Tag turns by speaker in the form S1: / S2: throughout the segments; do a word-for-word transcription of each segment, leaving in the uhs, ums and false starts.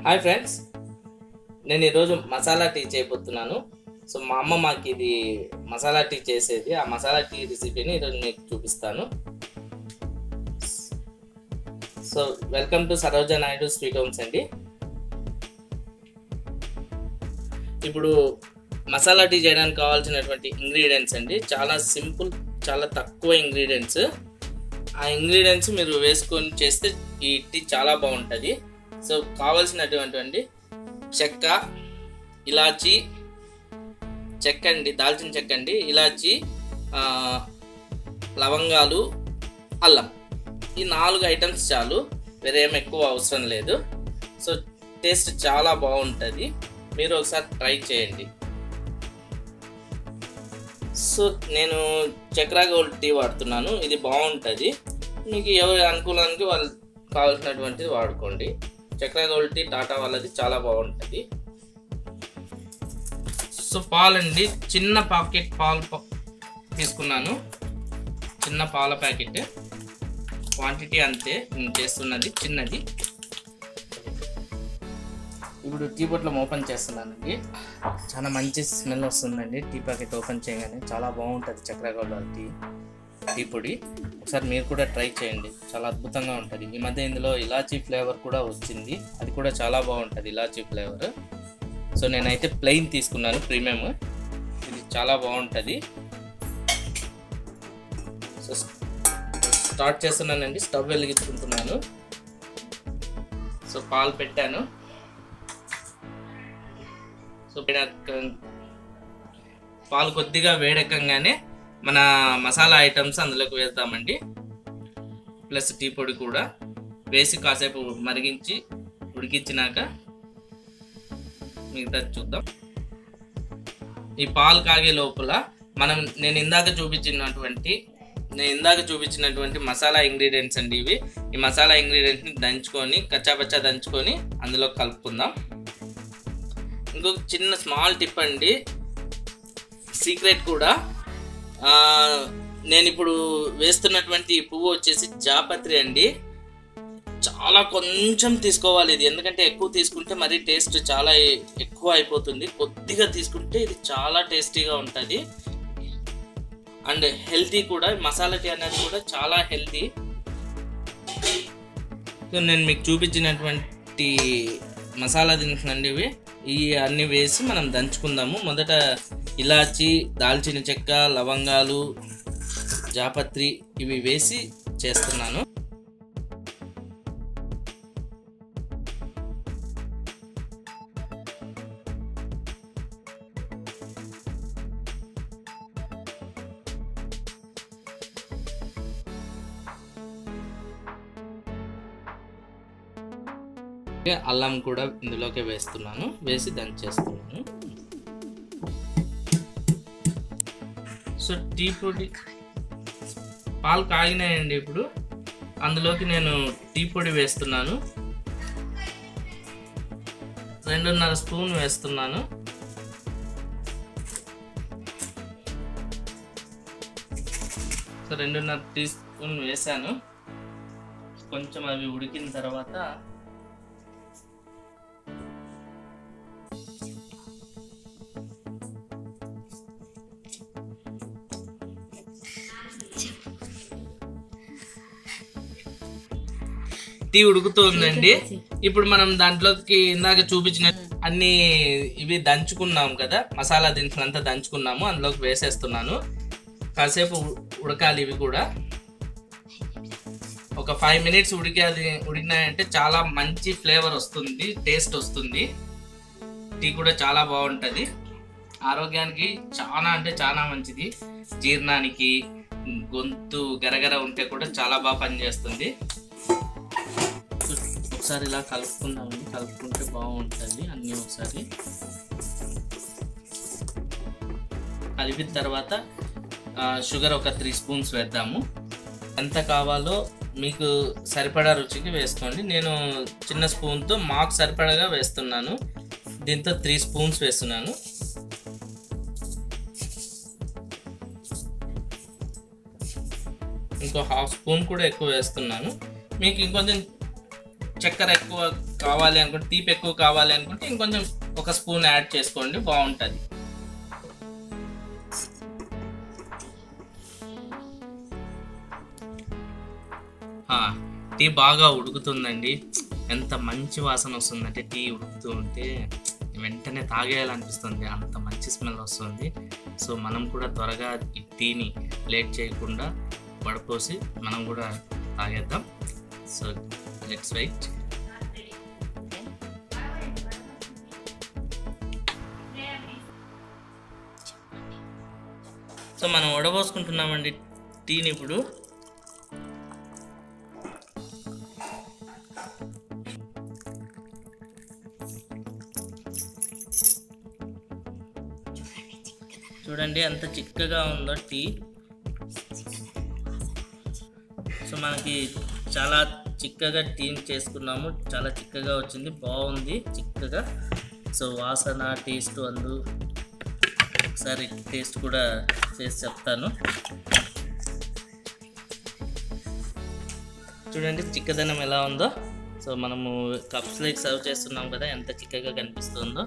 S1: Hi friends, నేను ఈరోజు masala tea చేయబోతున్నాను. సో మా అమ్మ మాకు ఇది మసాలా టీ చేసేది, ఆ మసాలా టీ రెసిపీని ఈరోజు మీకు చూపిస్తాను. So welcome to Saroja Naidu sweet homes అండి. ఇప్పుడు మసాలా టీ చేయడానికి కావాల్సినటువంటి ఇంగ్రీడియంట్స్ అండి, చాలా సింపుల్, చాలా తక్కువ ఇంగ్రీడియంట్స్. ఆ ఇంగ్రీడియంట్స్ మీరు వేసుకొని చేస్తే ఈ టీ చాలా బాగుంటుంది. సో కావాల్సినటువంటి చెక్క, ఇలాచి చెక్క అండి, దాల్చిన చెక్క అండి, ఇలాచి, లవంగాలు, అల్లం, ఈ నాలుగు ఐటమ్స్ చాలు, వేరే ఏం ఎక్కువ అవసరం లేదు. సో టేస్ట్ చాలా బాగుంటుంది, మీరు ఒకసారి ట్రై చేయండి. సో నేను చక్రా గోల్డ్ టీ వాడుతున్నాను, ఇది బాగుంటుంది. మీకు ఎవరి అనుకూలానికి వాళ్ళు కావాల్సినటువంటిది వాడుకోండి. చక్రా గోల్డ్ టీ టాటా వాళ్ళది చాలా బాగుంటుంది. సో పాలండి, చిన్న ప్యాకెట్ పాలు తీసుకున్నాను, చిన్న పాల ప్యాకెట్, క్వాంటిటీ అంతే, నేను చేస్తున్నది చిన్నది. ఇప్పుడు టీ బాటిల్ ఓపెన్ చేస్తున్నానండి, చాలా మంచి స్మెల్ వస్తుందండి. టీ ప్యాకెట్ ఓపెన్ చేయగానే చాలా బాగుంటుంది చక్రా గోల్డ్ టీ టీ పొడి. ఒకసారి మీరు కూడా ట్రై చేయండి, చాలా అద్భుతంగా ఉంటుంది. ఈ మధ్య ఇందులో ఇలాచీ ఫ్లేవర్ కూడా వచ్చింది, అది కూడా చాలా బాగుంటుంది ఇలాచీ ఫ్లేవర్. సో నేనైతే ప్లెయిన్ తీసుకున్నాను, ప్రీమియం, ఇది చాలా బాగుంటుంది. సో స్టార్ట్ చేస్తున్నానండి, స్టవ్ వెలిగించుకుంటున్నాను. సో పాలు పెట్టాను. సో పాలు కొద్దిగా వేడెక్కగానే మన మసాలా ఐటమ్స్ అందులోకి వేద్దామండి, ప్లస్ టీ పొడి కూడా వేసి కాసేపు మరిగించి ఉడికించినాక మిగతా చూద్దాం. ఈ పాలు కాగే లోపల మనం నేను ఇందాక చూపించినటువంటి నేను ఇందాక చూపించినటువంటి మసాలా ఇంగ్రీడియంట్స్ అండి ఇవి. ఈ మసాలా ఇంగ్రీడియంట్స్ని దంచుకొని, కచ్చాపచ్చా దంచుకొని అందులో కలుపుకుందాం. ఇంకొక చిన్న స్మాల్ టిప్ అండి, సీక్రెట్ కూడా, నేను ఇప్పుడు వేస్తున్నటువంటి పువ్వు వచ్చేసి జాపత్రి అండి. చాలా కొంచెం తీసుకోవాలి ఇది, ఎందుకంటే ఎక్కువ తీసుకుంటే మరీ టేస్ట్ చాలా ఎక్కువ అయిపోతుంది. కొద్దిగా తీసుకుంటే ఇది చాలా టేస్టీగా ఉంటుంది అండ్ హెల్తీ కూడా. మసాలా టీ అనేది కూడా చాలా హెల్తీ. సో నేను మీకు చూపించినటువంటి మసాలా దినుసులండి ఇవి, ఈ అన్నీ వేసి మనం దంచుకుందాము. మొదట ఇలాచి, దాల్చిన చెక్క, లవంగాలు, జాపత్రి ఇవి వేసి చేస్తున్నాను. అల్లం కూడా ఇందులోకి వేస్తున్నాను, వేసి దంచేస్తున్నాను. సో టీ పొడి పాలు కాగినాయండి, ఇప్పుడు అందులోకి నేను టీ పొడి వేస్తున్నాను, రెండున్నర స్పూన్ వేస్తున్నాను. సో రెండున్నర టీ స్పూన్ వేసాను. కొంచెం అవి ఉడికిన తర్వాత టీ ఉడుకుతుందండి. ఇప్పుడు మనం దాంట్లోకి ఇందాక చూపించిన అన్ని ఇవి దంచుకున్నాం కదా, మసాలా దినుసులు అంతా దంచుకున్నాము, అందులోకి వేసేస్తున్నాను. కాసేపు ఉడకాలి ఇవి కూడా, ఒక ఫైవ్ మినిట్స్ ఉడికాలి. ఉడికినాయంటే చాలా మంచి ఫ్లేవర్ వస్తుంది, టేస్ట్ వస్తుంది. టీ కూడా చాలా బాగుంటుంది, ఆరోగ్యానికి చాలా అంటే చాలా మంచిది. జీర్ణానికి, గొంతు గరగర ఉంటే కూడా చాలా బాగా పనిచేస్తుంది. ఒకసారి ఇలా కలుపుకుందామండి, కలుపుకుంటే బాగుంటుంది అన్నీ. ఒకసారి కలిపిన తర్వాత షుగర్ ఒక త్రీ స్పూన్స్ వేద్దాము. ఎంత కావాలో మీకు సరిపడా రుచికి వేసుకోండి. నేను చిన్న స్పూన్తో మాకు సరిపడగా వేస్తున్నాను, దీంతో త్రీ స్పూన్స్ వేస్తున్నాను. ఇంకో హాఫ్ స్పూన్ కూడా ఎక్కువ వేస్తున్నాను. మీకు ఇంకొంచెం చక్కెర ఎక్కువ కావాలి అనుకుంటే, తీపి ఎక్కువ కావాలి అనుకుంటే ఇంకొంచెం ఒక స్పూన్ యాడ్ చేసుకోండి, బాగుంటుంది. టీ బాగా ఉడుకుతుందండి. ఎంత మంచి వాసన వస్తుందంటే టీ ఉడుకుతూ ఉంటే వెంటనే తాగేయాలనిపిస్తుంది, అంత మంచి స్మెల్ వస్తుంది. సో మనం కూడా త్వరగా ఈ టీని లేట్ చేయకుండా వడపోసి మనం కూడా తాగేద్దాం. So let's wait. సో మనం వడపోసుకుంటున్నామండి టీని ఇప్పుడు. చూడండి ఎంత చిక్కగా ఉందో టీ. సో మనకి చాలా చిక్కగా టీ చేసుకున్నాము, చాలా చిక్కగా వచ్చింది, బాగుంది చిక్కగా. సో వాసన టేస్ట్ అందు ఒకసారి టేస్ట్ కూడా చేసి చెప్తాను. చూడండి చిక్కదనం ఎలా ఉందో. సో మనము కప్స్లోకి సర్వ్ చేస్తున్నాం కదా, ఎంత చిక్కగా కనిపిస్తుందో.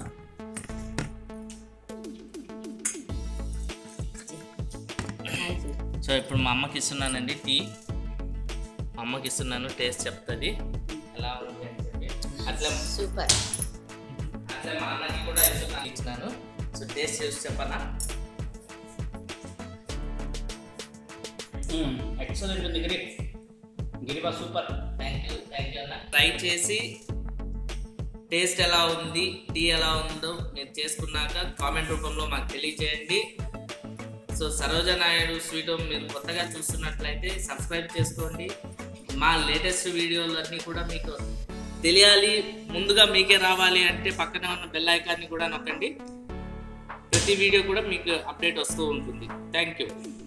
S1: సో ఇప్పుడు మా అమ్మకి ఇస్తున్నానండి టీ. మా అమ్మకి ఇస్తున్నాను, టేస్ట్ చెప్తుంది ఎలా ఉంది అని చెప్పి. అట్లా
S2: సూపర్.
S1: అట్లా మా అన్నకి కూడా ఇస్తున్నాను ఇచ్చినాను. సో టేస్ట్ చేసి చెప్పనా? ఎక్సలెంట్ ఉంది గిరి. గిరిబా super. Thank you thank you అన్న. ట్రై చేసి టేస్ట్ ఎలా ఉంది, టీ ఎలా ఉందో మీరు చేసుకున్నాక కామెంట్ రూపంలో మాకు తెలియజేయండి. So Saroja Naidu sweet home మీరు కొత్తగా చూస్తున్నట్లయితే సబ్స్క్రైబ్ చేసుకోండి. మా లేటెస్ట్ వీడియోలన్నీ కూడా మీకు తెలియాలి, ముందుగా మీకే రావాలి అంటే పక్కనే ఉన్న బెల్ ఐకాన్ని కూడా నొక్కండి. ప్రతి వీడియో కూడా మీకు అప్డేట్ వస్తూ ఉంటుంది. Thank you.